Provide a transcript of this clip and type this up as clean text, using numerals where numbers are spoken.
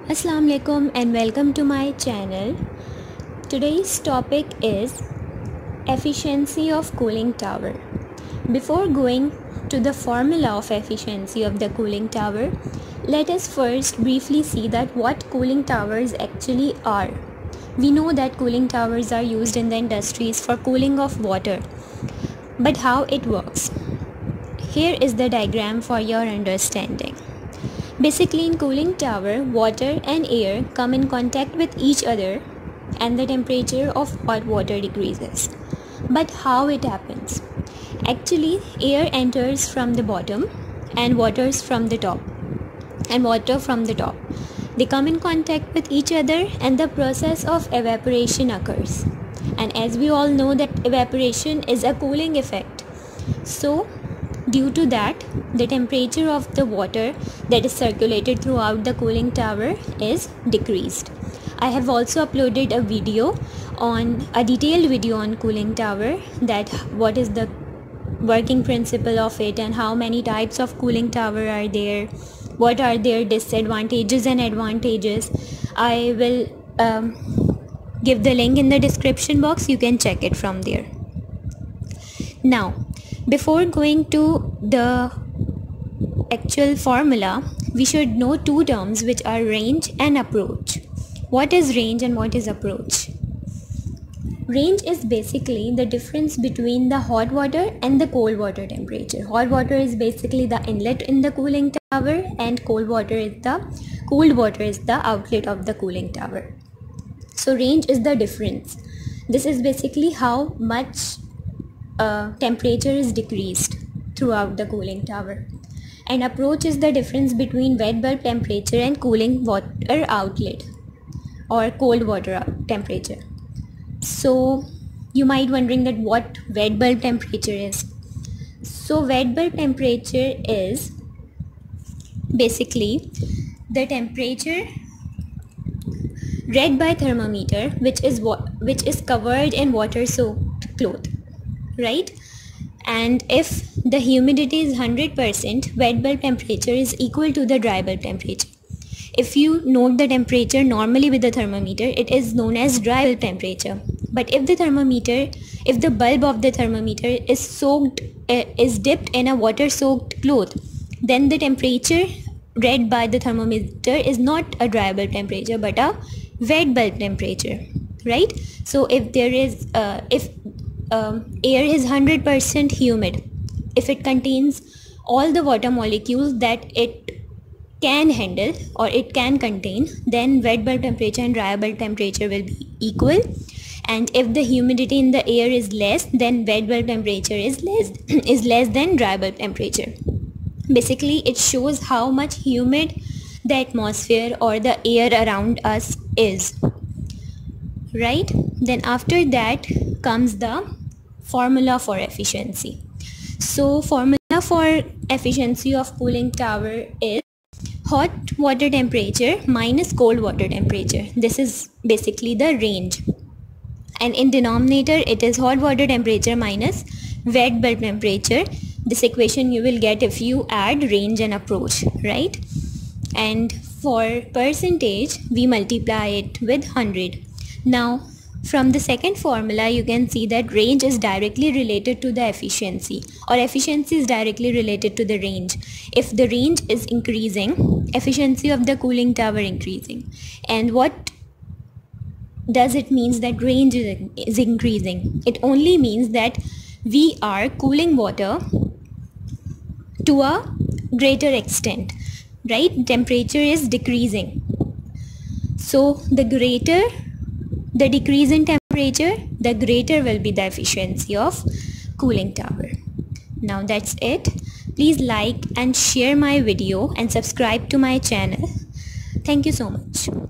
Assalamu alaikum and welcome to my channel. Today's topic is efficiency of cooling tower. Before going to the formula of efficiency of the cooling tower, let us first briefly see that what cooling towers actually are. We know that cooling towers are used in the industries for cooling of water, but how it works? Here is the diagram for your understanding. Basically, in cooling tower, water and air come in contact with each other and the temperature of hot water decreases. But how it happens? Actually, air enters from the bottom and water from the top. They come in contact with each other and the process of evaporation occurs. And as we all know that evaporation is a cooling effect. So, due to that, the temperature of the water that is circulated throughout the cooling tower is decreased. I have also uploaded a detailed video on cooling tower, that what is the working principle of it and how many types of cooling tower are there, what are their disadvantages and advantages. I will give the link in the description box. You can check it from there. Now, before going to the actual formula, we should know two terms which are range and approach. What is range and what is approach? Range is basically the difference between the hot water and the cold water temperature. Hot water is basically the inlet in the cooling tower and cold water is the outlet of the cooling tower. So range is the difference. This is basically how much temperature is decreased throughout the cooling tower. And approach is the difference between wet bulb temperature and cooling water outlet or cold water temperature. So you might wondering that what wet bulb temperature is. So wet bulb temperature is basically the temperature read by thermometer which is covered in water soaked cloth, right? And if the humidity is 100%, wet bulb temperature is equal to the dry bulb temperature. If you note the temperature normally with the thermometer, it is known as dry bulb temperature. But if the bulb of the thermometer is dipped in a water soaked cloth, then the temperature read by the thermometer is not a dry bulb temperature but a wet bulb temperature, right? So if air is 100% humid, if it contains all the water molecules that it can handle or it can contain, then wet bulb temperature and dry bulb temperature will be equal. And if the humidity in the air is less, then wet bulb temperature is less than dry bulb temperature. Basically, it shows how much humid the atmosphere or the air around us is, right? Then after that comes the formula for efficiency. So formula for efficiency of cooling tower is hot water temperature minus cold water temperature. This is basically the range. And in denominator, it is hot water temperature minus wet bulb temperature. This equation you will get if you add range and approach, right? And for percentage, we multiply it with 100. Now, from the second formula, you can see that range is directly related to the efficiency, or efficiency is directly related to the range. If the range is increasing, efficiency of the cooling tower increasing. And what does it mean that range is increasing? It only means that we are cooling water to a greater extent, right? Temperature is decreasing. So the greater the decrease in temperature, the greater will be the efficiency of cooling tower. Now that's it. Please like and share my video and subscribe to my channel. Thank you so much.